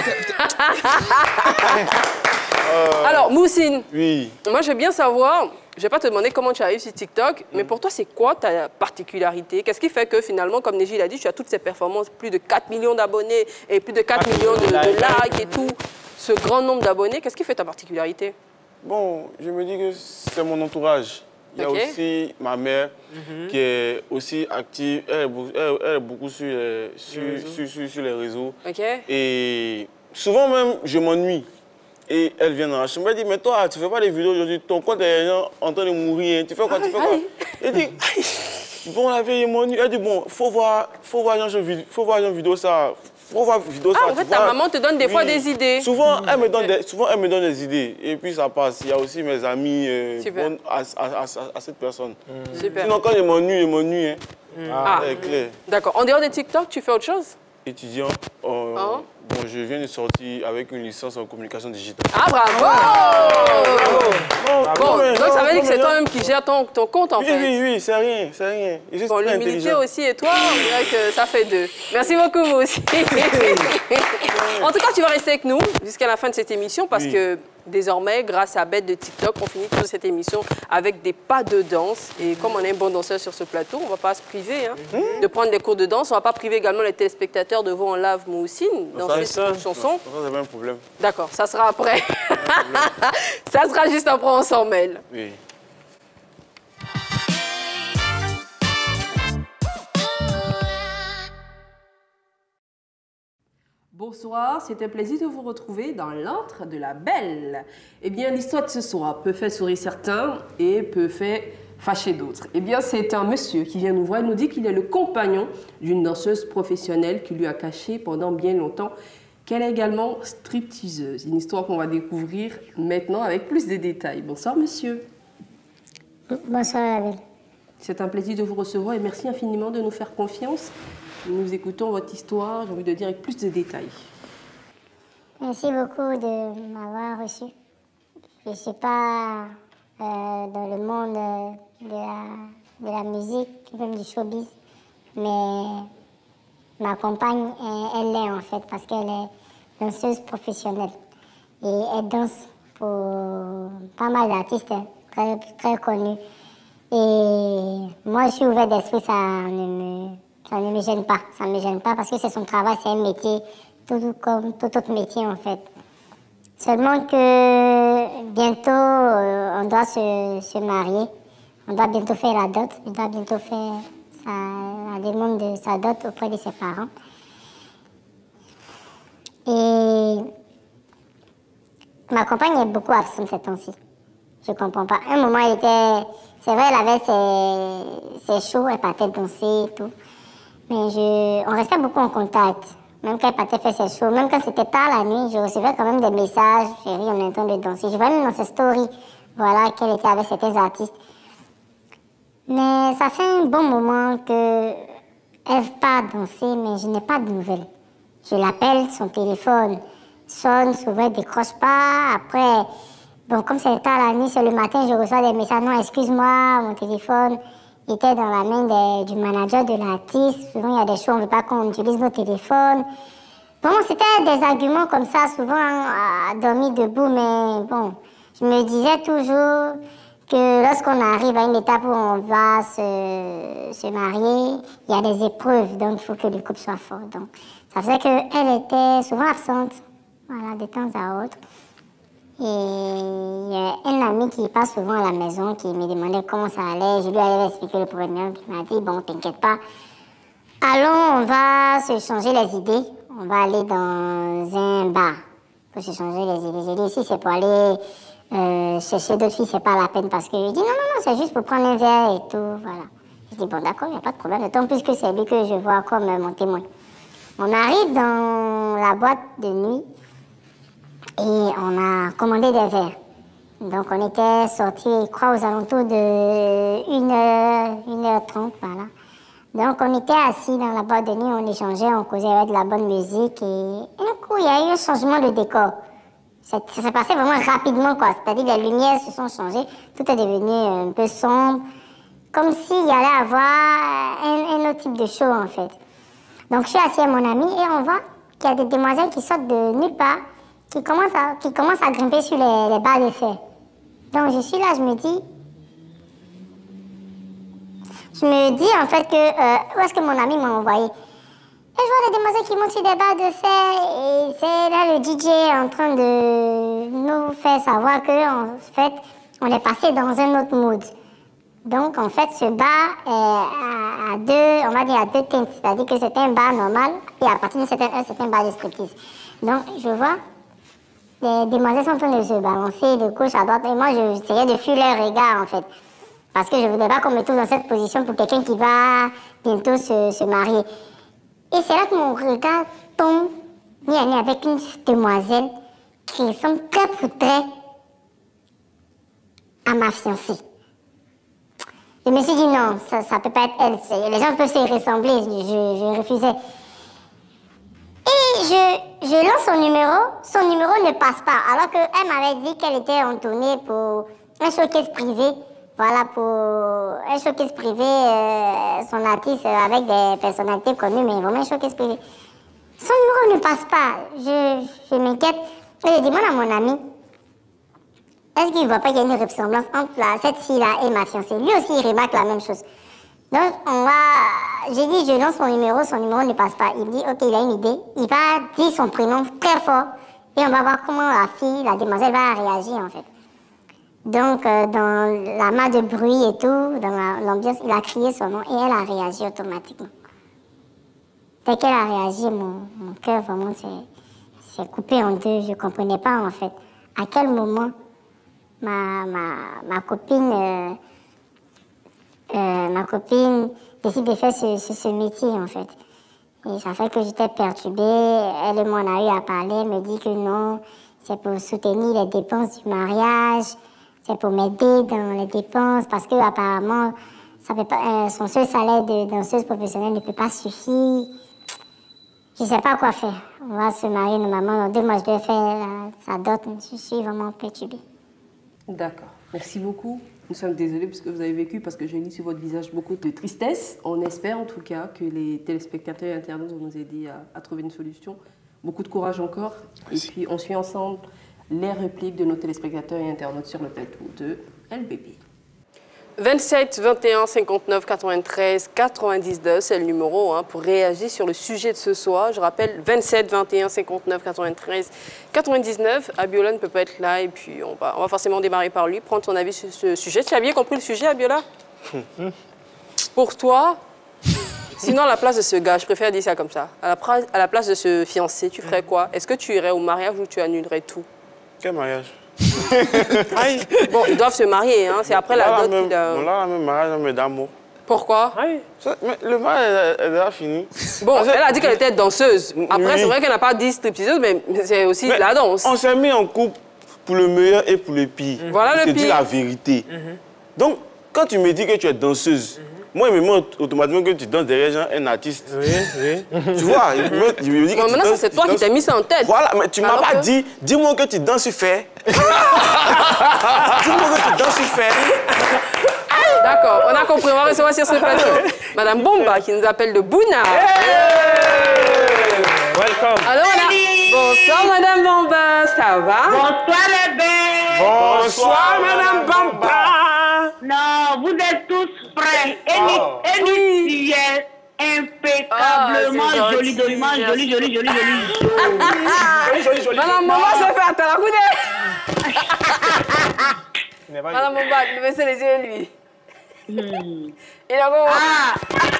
Alors, Moussine. Oui. Moi, je veux bien savoir... Je ne vais pas te demander comment tu arrives sur TikTok, mm. mais pour toi, c'est quoi ta particularité? Qu'est-ce qui fait que finalement, comme Neji l'a dit, tu as toutes ces performances, plus de quatre millions d'abonnés et plus de quatre millions de, de likes et tout, ce grand nombre d'abonnés, qu'est-ce qui fait ta particularité? Bon, je me dis que c'est mon entourage. Il y a okay. aussi ma mère mm-hmm. qui est aussi active, elle est, elle, elle est beaucoup sur les, sur, sur, sur, sur les réseaux. Okay. Et souvent même, je m'ennuie. Et elle vient dans la chambre, elle dit, mais toi, tu fais pas des vidéos aujourd'hui, ton compte est en train de mourir, hein. Tu fais quoi, tu fais quoi? Elle dit, bon, la vieille, mon elle dit, bon, faut voir, faut voir une vidéo, faut voir une vidéo ça, faut voir une vidéo ça. Ah, en fait, ta vois. maman te donne des oui. fois des idées. Souvent, mmh. elle me donne des, souvent, elle me donne des idées, et puis ça passe. Il y a aussi mes amis euh, bon, à, à, à, à cette personne. Mmh. Super. Sinon, quand je m'ennuie, je m'ennuie, hein. Mmh. Ah, c'est clair. D'accord. En dehors de TikTok, tu fais autre chose? Étudiant. Euh, ah. Bon, je viens de sortir avec une licence en communication digitale. Ah, bravo! Bravo! Bravo. Bon, donc bravo, ça veut dire que c'est toi-même qui gères ton, ton compte, en oui, fait. Oui, oui, c'est rien, c'est rien. Bon, l'humilité aussi et toi, on dirait que ça fait deux. Merci beaucoup, vous aussi. En tout cas, tu vas rester avec nous jusqu'à la fin de cette émission parce oui. que désormais, grâce à Bête de TikTok, on finit toute cette émission avec des pas de danse. Et comme on est un bon danseur sur ce plateau, on ne va pas se priver hein, mmh. de prendre des cours de danse. On ne va pas priver également les téléspectateurs de voir en live Moussine danser cette chanson. Ça, c'est pas un problème. D'accord, ça sera après. Ça sera juste après, on s'en mêle. Oui. Bonsoir, c'est un plaisir de vous retrouver dans l'antre de la belle. Eh bien, l'histoire de ce soir peut faire sourire certains et peut faire fâcher d'autres. Eh bien, c'est un monsieur qui vient nous voir et nous dit qu'il est le compagnon d'une danseuse professionnelle qui lui a caché pendant bien longtemps qu'elle est également stripteaseuse. Une histoire qu'on va découvrir maintenant avec plus de détails. Bonsoir, monsieur. Bonsoir, Abel. C'est un plaisir de vous recevoir et merci infiniment de nous faire confiance. Nous écoutons votre histoire, j'ai envie de dire, avec plus de détails. Merci beaucoup de m'avoir reçu. Je ne suis pas euh, dans le monde euh, de, la, de la musique, même du showbiz, mais ma compagne, elle, elle l'est en fait, parce qu'elle est danseuse professionnelle. Et elle danse pour pas mal d'artistes très, très connus. Et moi, je suis ouverte d'esprit, ça ne me, ça ne me gêne pas. Ça ne me gêne pas parce que c'est son travail, c'est un métier, tout comme tout autre métier en fait. Seulement que bientôt, euh, on doit se, se marier. On doit bientôt faire la dot. On doit bientôt faire sa, la demande de sa dot auprès de ses parents. Et ma compagne est beaucoup absente ces temps-ci. Je ne comprends pas. À un moment, elle était... C'est vrai, elle avait ses, ses shows, elle partait danser et tout. Mais je, on restait beaucoup en contact. Même quand elle partait faire ses shows, même quand c'était tard la nuit, je recevais quand même des messages. Chérie, on est en train de danser. Je voyais même dans ses stories, voilà, qu'elle était avec certains artistes. Mais ça fait un bon moment qu'elle part danser, mais je n'ai pas de nouvelles. Je l'appelle, son téléphone sonne, souvent elle décroche pas. Après, bon, comme c'est tard la nuit, c'est le matin, je reçois des messages. Non, excuse-moi, mon téléphone était dans la main des, du manager de l'artiste. Souvent, il y a des choses, on ne veut pas qu'on utilise nos téléphones. Bon, c'était des arguments comme ça, souvent à dormir debout, mais bon, je me disais toujours que lorsqu'on arrive à une étape où on va se, se marier, il y a des épreuves, donc il faut que le couple soit fort. Donc, ça faisait qu'elle était souvent absente, voilà, de temps à autre. Et il y a un ami qui passe souvent à la maison qui me demandait comment ça allait. Je lui avais expliqué le problème. Il m'a dit, bon, t'inquiète pas. Allons, on va se changer les idées. On va aller dans un bar pour se changer les idées. J'ai dit, ici, c'est pour aller euh, chercher d'autres filles, c'est pas la peine. Parce que je dis, non, non, non, c'est juste pour prendre un verre et tout. Voilà. Je dis, bon, d'accord, il n'y a pas de problème. D'autant plus que c'est lui que je vois comme mon témoin. On arrive dans la boîte de nuit. Et on a commandé des verres. Donc on était sortis, je crois, aux alentours de une heure, une heure trente, voilà. Donc on était assis dans la boîte de nuit, on échangeait, on causait avec de la bonne musique. Et un coup, il y a eu un changement de décor. Ça, ça s'est passé vraiment rapidement, quoi. C'est-à-dire que les lumières se sont changées, tout est devenu un peu sombre. Comme s'il y allait avoir un, un autre type de show, en fait. Donc je suis assis à mon ami et on voit qu'il y a des demoiselles qui sortent de nulle part, qui commence à, qui commence à grimper sur les, les barres de fer. Donc je suis là, je me dis... Je me dis en fait que... Euh, où est-ce que mon ami m'a envoyé? Et je vois des demoiselles qui montent sur des barres de fer et c'est là le D J en train de nous faire savoir qu'en fait, on est passé dans un autre mood. Donc en fait, ce bar est à, à deux, on va dire à deux teintes. C'est-à-dire que c'était un bar normal et à partir de certaine heure, c'était un bar de striptease. Donc je vois... Les demoiselles sont en train de se balancer de gauche à droite. Et moi, j'essayais de fuir leur regard, en fait. Parce que je ne voudrais pas qu'on me trouve dans cette position pour quelqu'un qui va bientôt se, se marier. Et c'est là que mon regard tombe, nez à nez, avec une demoiselle qui ressemble très pour très à ma fiancée. Je me suis dit non, ça ne peut pas être elle. Les gens peuvent se ressembler. Je, je refusais. Et je, je lance son numéro, son numéro ne passe pas. Alors qu'elle m'avait dit qu'elle était en tournée pour un showcase privé. Voilà, pour un showcase privé, euh, son artiste avec des personnalités connues, mais vraiment un showcase privé. Son numéro ne passe pas. Je, je m'inquiète. Et je demande à mon ami, est-ce qu'il ne voit pas qu'il y a une ressemblance entre la, cette fille-là et ma fiancée? Lui aussi, il remarque la même chose. Donc, on va... J'ai dit, je lance son numéro, son numéro ne passe pas. Il me dit, ok, il a une idée. Il va dire son prénom très fort. Et on va voir comment la fille, la demoiselle, va réagir, en fait. Donc, euh, dans la main de bruit et tout, dans l'ambiance, il a crié son nom et elle a réagi automatiquement. Dès qu'elle a réagi, mon, mon cœur, vraiment, s'est coupé en deux. Je ne comprenais pas, en fait, à quel moment ma, ma, ma copine... Euh, Euh, ma copine décide de faire ce, ce, ce métier, en fait. Et ça fait que j'étais perturbée. Elle et moi, on a eu à parler. Elle me dit que non, c'est pour soutenir les dépenses du mariage. c'est pour m'aider dans les dépenses parce que apparemment, ça peut pas, euh, son seul salaire de danseuse professionnelle ne peut pas suffire. Je ne sais pas quoi faire. On va se marier normalement. Dans deux mois, je dois faire euh, sa dot. Je suis vraiment perturbée. D'accord. Merci beaucoup. Nous sommes désolés parce que vous avez vécu, parce que j'ai lu sur votre visage beaucoup de tristesse. On espère en tout cas que les téléspectateurs et internautes vont nous aider à, à trouver une solution. Beaucoup de courage encore. Merci. Et puis on suit ensemble les répliques de nos téléspectateurs et internautes sur le plateau de L B P. vingt-sept vingt et un cinquante-neuf quatre-vingt-treize quatre-vingt-dix-neuf, c'est le numéro hein, pour réagir sur le sujet de ce soir. Je rappelle, vingt-sept vingt et un cinquante-neuf quatre-vingt-treize quatre-vingt-dix-neuf. Abiola ne peut pas être là et puis on va, on va forcément démarrer par lui, prendre son avis sur ce sujet. Tu as bien compris le sujet, Abiola? Pour toi, sinon à la place de ce gars, je préfère dire ça comme ça, à la, à la place de ce fiancé, tu ferais quoi? Est-ce que tu irais au mariage ou tu annulerais tout? Quel mariage? Bon, ils doivent se marier, hein. C'est après la dot qu'il a... On a la même mariage, mais d'amour. Pourquoi? Ça, mais le mariage est déjà fini. Bon, parce elle a dit qu'elle était danseuse. Après, oui. C'est vrai qu'elle n'a pas dit stripteaseuse, mais c'est aussi mais de la danse. On s'est mis en couple pour le meilleur et pour le pire. Mm-hmm. Voilà le pire. Je te dis la vérité. Mm-hmm. Donc, quand tu me dis que tu es danseuse, mm-hmm. moi, il me montre automatiquement que tu danses derrière genre, un artiste. Oui, oui. Tu vois, il me, il me dit que bon, tu maintenant, danses, c'est toi qui t'as mis ça en tête. Voilà, mais tu m'as pas que... dit, dis-moi que tu danses sur fer. Dis-moi que tu danses sur fer. D'accord, on a compris, on va recevoir sur ce plateau Madame Bomba qui nous appelle de Bouna. Hey! Welcome. Alors, on a... Bonsoir Madame Bomba, ça va? Bonsoir les belles. Bonsoir Madame Bomba. Non, vous êtes tous prêts. Et nous, tu es impeccablement oh, joli, joliment, joli, joli, joli, joli, joli, joli. Madame Bomba se fait attendre la coude. Madame Bomba, ne baissez les yeux lui. Hmm. Et là, bon. Ah!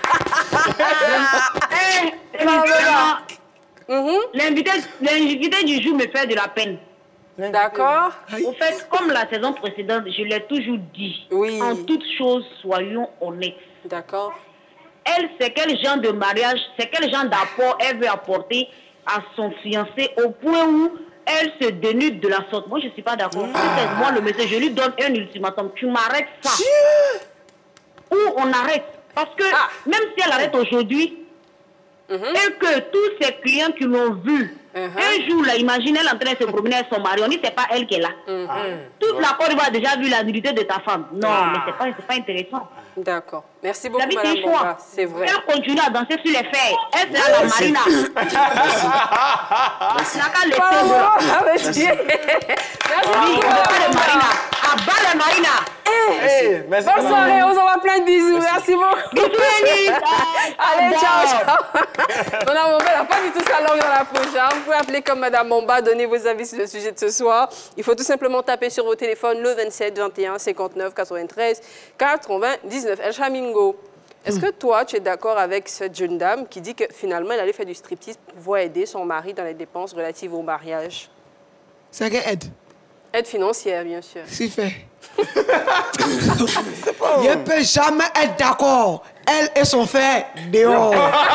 L'invité du jour me fait de la peine. D'accord. Au fait, comme la saison précédente, je l'ai toujours dit. Oui. En toutes choses, soyons honnêtes. D'accord. Elle, c'est quel genre de mariage, c'est quel genre d'apport elle veut apporter à son fiancé au point où elle se dénude de la sorte. Moi, je ne suis pas d'accord. Ah. Moi, le monsieur, je lui donne un ultimatum. Tu m'arrêtes ça. Ou on arrête. Parce que ah. même si elle arrête aujourd'hui, mm-hmm. et que tous ses clients qui l'ont vu, mm-hmm. un jour, là, imagine elle en train de se promener avec son mari, on dit c'est pas elle qui est là. Mm-hmm. Toute la Côte d'Ivoire a déjà vu la nudité de ta femme. Non, ah. mais c'est pas, pas intéressant. D'accord. Merci beaucoup, Madame Bomba. C'est vrai. Elle continue à danser sur les fers. Elle sera la Marina. Merci. Merci. Merci. Oui, le Marina. À bas la Marina. Hey, merci. Bonne soirée, on s'envoie plein de bisous. Merci, merci beaucoup. Bisous, allez, ciao, ciao. Madame Bomba n'a pas du tout sa langue dans la poche. Hein. Vous pouvez appeler comme Madame Bomba, donner vos avis sur le sujet de ce soir. Il faut tout simplement taper sur vos téléphones le vingt-sept vingt et un cinquante-neuf quatre-vingt-treize quatre-vingt-dix-neuf. El Chamingo, est-ce que toi, tu es d'accord avec cette jeune dame qui dit que finalement, elle allait faire du striptease pour pouvoir aider son mari dans les dépenses relatives au mariage? C'est quelle aide? Aide financière, bien sûr. C'est fait. Il ne peut jamais être d'accord. Elle et son frère, dehors.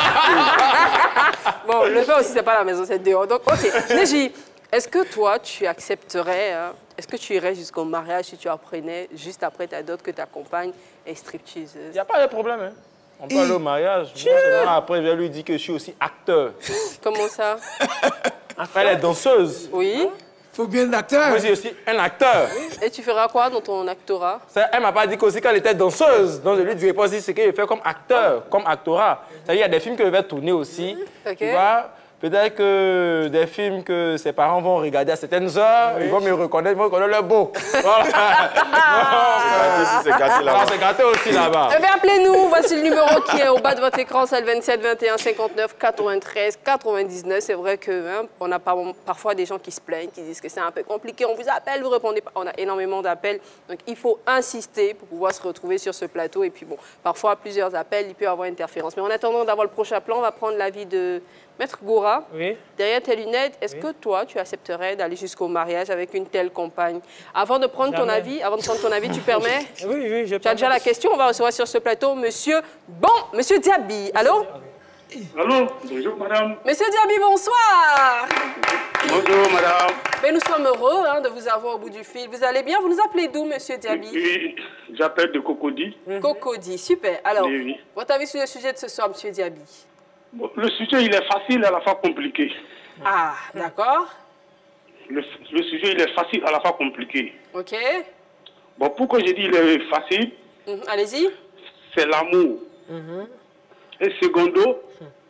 Bon, le fait aussi, c'est pas la maison, c'est dehors. Donc, ok. Néji, est-ce que toi, tu accepterais, hein, est-ce que tu irais jusqu'au mariage si tu apprenais juste après ta dot que ta compagne est stripteaseuse? Il n'y a pas de problème, hein. On peut aller au mariage. Moi, après, je vais lui dire que je suis aussi acteur. Comment ça? Après, elle est danseuse. Oui. Faut bien l'acteur. Moi, je suis aussi un acteur. Et tu feras quoi dans ton actorat? Ça, elle m'a pas dit qu'aussi qu'elle était danseuse. Donc, je lui dirais pas aussi ce que je fais comme acteur, comme actorat. C'est-à-dire, il y a des films que je vais tourner aussi. Okay. Tu vois? Peut-être que des films que ses parents vont regarder à certaines heures, oui. Ils vont me reconnaître, ils vont reconnaître le beau. Voilà. C'est gâté là-bas. C'est gâté aussi là-bas. Eh bien, appelez-nous. Voici le numéro qui est au bas de votre écran, c'est le vingt-sept vingt et un cinquante-neuf quatre-vingt-treize quatre-vingt-dix-neuf. C'est vrai qu'on hein, a par, parfois des gens qui se plaignent, qui disent que c'est un peu compliqué. On vous appelle, vous répondez pas. On a énormément d'appels. Donc, il faut insister pour pouvoir se retrouver sur ce plateau. Et puis, bon, parfois, plusieurs appels, il peut y avoir interférence. Mais en attendant d'avoir le prochain plan, on va prendre l'avis de Maître Gora. Oui. Derrière tes lunettes, est-ce oui. que toi, tu accepterais d'aller jusqu'au mariage avec une telle compagne? Avant de prendre Jamais. ton avis, avant de prendre ton avis, tu permets? Oui, oui, je Tu as déjà la question, on va recevoir sur ce plateau Monsieur, bon, Monsieur Diaby. Allô? Allô, bonjour madame. Monsieur Diaby, bonsoir. Bonjour, madame. Mais nous sommes heureux hein, de vous avoir au bout du fil. Vous allez bien? Vous nous appelez d'où, monsieur Diaby? Oui, j'appelle de Cocody. Cocody, super. Alors, oui, oui. votre avis sur le sujet de ce soir, monsieur Diaby? Bon, le sujet, il est facile à la fois compliqué. Ah, d'accord. Le, le sujet, il est facile à la fois compliqué. Ok. Bon, pourquoi j'ai dit il est facile? Mm-hmm. Allez-y. C'est l'amour. Mm-hmm. Et secondo,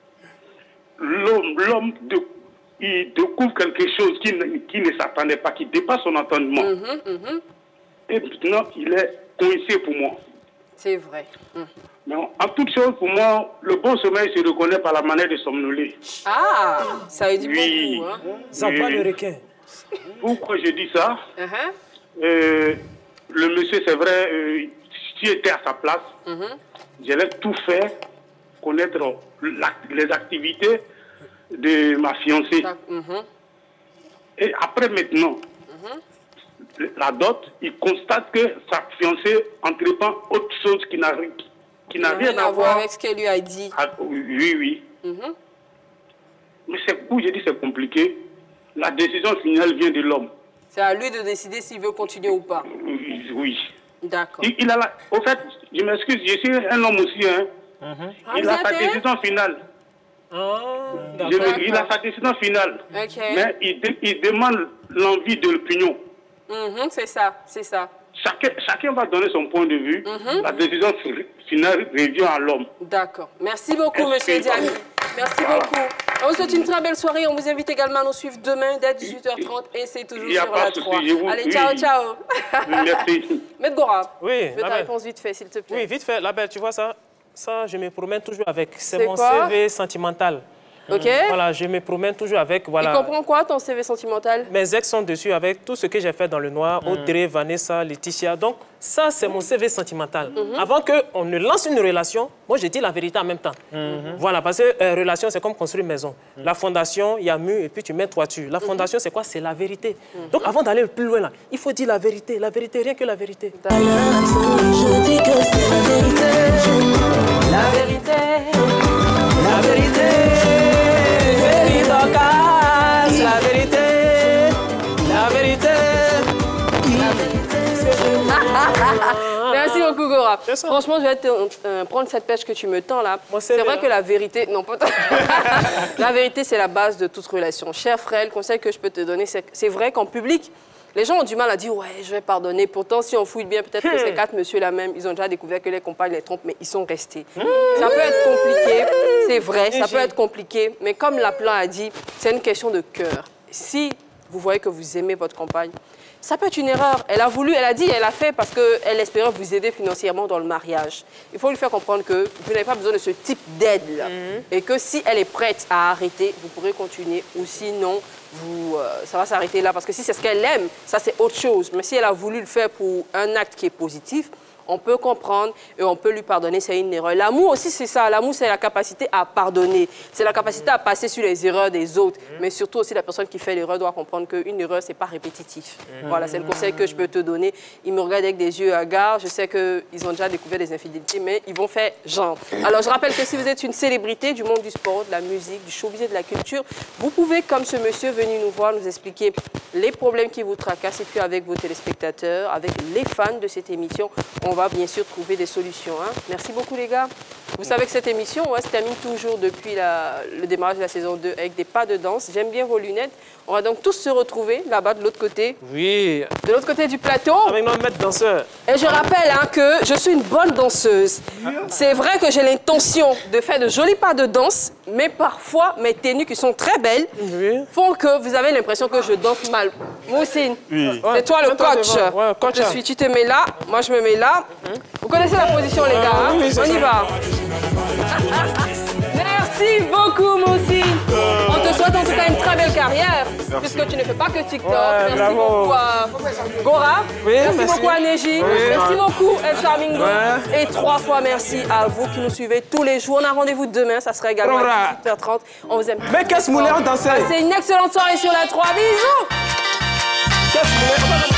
l'homme, de, il découvre quelque chose qui ne, qui ne s'attendait pas, qui dépasse son entendement. Mm-hmm. Mm-hmm. Et maintenant, il est coincé pour moi. C'est vrai. Mm. Mais en, en toute chose, pour moi, le bon sommeil se reconnaît par la manière de somnoler. Ah, ça veut dire oui. beaucoup. Hein? Ça va le requin. Pourquoi je dis ça? Uh-huh. euh, Le monsieur, c'est vrai, euh, si j'étais à sa place, mm-hmm. j'allais tout faire, connaître la, les activités de ma fiancée. Mm-hmm. Et après maintenant, mm-hmm. la dot, il constate que sa fiancée entreprend autre chose qui n'a qui n'a rien, rien à voir avec ce qu'elle lui a dit. Ah, oui, oui. Mm-hmm. Mais c'est où j'ai dit c'est compliqué. La décision finale vient de l'homme. C'est à lui de décider s'il veut continuer ou pas. Oui. oui. D'accord. Il, il a la... Au fait, je m'excuse, je suis un homme aussi. Hein. Mm-hmm. ah, il a sa décision finale. Oh, je, il a sa décision finale. Okay. Mais il, de, il demande l'envie de l'opinion. Mm-hmm, c'est ça, c'est ça. Chacun, chacun va donner son point de vue. Mm-hmm. La décision finale revient à l'homme. D'accord. Merci beaucoup, monsieur Diaby. Merci voilà. beaucoup. On vous souhaite une très belle soirée. On vous invite également à nous suivre demain dès dix-huit heures trente et c'est toujours sur la trois. Vous... Allez, ciao, oui. ciao. Merci. Maître Gora, oui, je veux ta réponse vite fait, s'il te plaît. Oui, vite fait. La belle, tu vois ça? Ça, je me promène toujours avec. C'est mon quoi? C V sentimental. Ok. Voilà, je me promène toujours avec. Voilà. Il comprend quoi ton C V sentimental? Mes ex sont dessus avec tout ce que j'ai fait dans le noir, mm. Audrey, Vanessa, Laetitia. Donc, ça, c'est mon C V sentimental. Mm-hmm. Avant qu'on ne lance une relation, moi, je dis la vérité en même temps. Mm-hmm. Voilà, parce que euh, relation, c'est comme construire une maison. Mm. La fondation, il y a mur et puis tu mets toiture. La fondation, mm-hmm. c'est quoi? C'est la vérité. Mm-hmm. Donc, avant d'aller plus loin, là, il faut dire la vérité. La vérité, rien que la vérité. Je dis que c'est la vérité. La vérité. La vérité. La vérité, la vérité, la vérité. Merci beaucoup, Gora. Franchement, je vais te, euh, prendre cette pêche que tu me tends là. C'est vrai là. que la vérité, non pas la vérité, c'est la base de toute relation. Cher frère, le conseil que je peux te donner, c'est vrai qu'en public, les gens ont du mal à dire « ouais, je vais pardonner ». Pourtant, si on fouille bien, peut-être hmm. que ces quatre messieurs-là même, ils ont déjà découvert que les compagnes les trompent, mais ils sont restés. Hmm. Ça peut être compliqué, c'est vrai, ça peut être compliqué, mais comme l'appelant a dit, c'est une question de cœur. Si vous voyez que vous aimez votre compagne, ça peut être une erreur. Elle a voulu, elle a dit, elle a fait parce qu'elle espérait vous aider financièrement dans le mariage. Il faut lui faire comprendre que vous n'avez pas besoin de ce type d'aide-là. Mm-hmm. Et que si elle est prête à arrêter, vous pourrez continuer. Ou sinon, vous, euh, ça va s'arrêter là. Parce que si c'est ce qu'elle aime, ça c'est autre chose. Mais si elle a voulu le faire pour un acte qui est positif, on peut comprendre et on peut lui pardonner, c'est une erreur. L'amour aussi, c'est ça. L'amour, c'est la capacité à pardonner. C'est la capacité à passer sur les erreurs des autres. Mmh. Mais surtout aussi, la personne qui fait l'erreur doit comprendre qu'une erreur, c'est pas répétitif. Mmh. Voilà, c'est le conseil que je peux te donner. Ils me regardent avec des yeux hagards. Je sais qu'ils ont déjà découvert des infidélités, mais ils vont faire genre. Alors, je rappelle que si vous êtes une célébrité du monde du sport, de la musique, du showbiz et de la culture, vous pouvez, comme ce monsieur venu nous voir, nous expliquer les problèmes qui vous tracassent et puis avec vos téléspectateurs, avec les fans de cette émission, on va bien sûr trouver des solutions. Hein. Merci beaucoup les gars. Vous savez que cette émission ouais, se termine toujours depuis la, le démarrage de la saison deux avec des pas de danse. J'aime bien vos lunettes. On va donc tous se retrouver là-bas de l'autre côté. Oui. De l'autre côté du plateau. Avec notre maître danseur. Et je rappelle hein, que je suis une bonne danseuse. C'est vrai que j'ai l'intention de faire de jolis pas de danse, mais parfois mes tenues qui sont très belles oui. font que vous avez l'impression que je danse mal. Moussine, oui. c'est toi le coach. Ouais, coach. Je suis, tu te mets là, moi je me mets là. Vous connaissez la position les gars, hein? oui, on y va. Merci beaucoup Moussine. Euh... On te souhaite en tout cas une très belle carrière. Merci. Puisque tu ne fais pas que TikTok. Ouais, merci bravo. beaucoup à Gora. Oui, merci, merci beaucoup à Neji. Oui. Merci beaucoup El Charmingo. Ouais. Et trois fois merci à vous qui nous suivez tous les jours. On a rendez-vous demain, ça sera également à dix-huit heures trente. On vous aime. Mais qu'est-ce que vous voulez en danser? C'est une excellente soirée sur la trois. Bisous. Qu'est-ce que vous voulez?